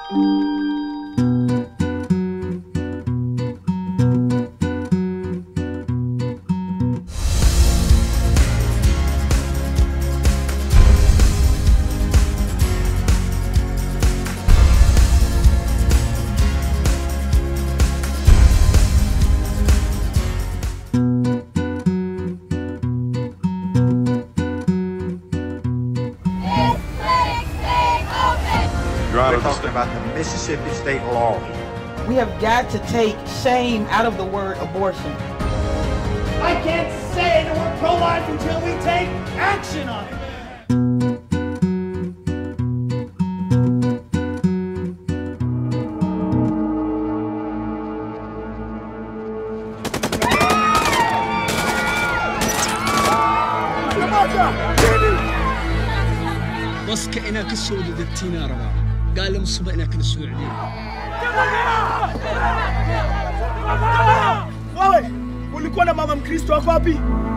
We're talking about the Mississippi state law. We have got to take shame out of the word abortion. I can't say the word pro-life until we take action on it. بس كأنك السود التينا ربع قال لهم الصبح إنك السود Wewe ulikuwa na mama Mkristo wapi?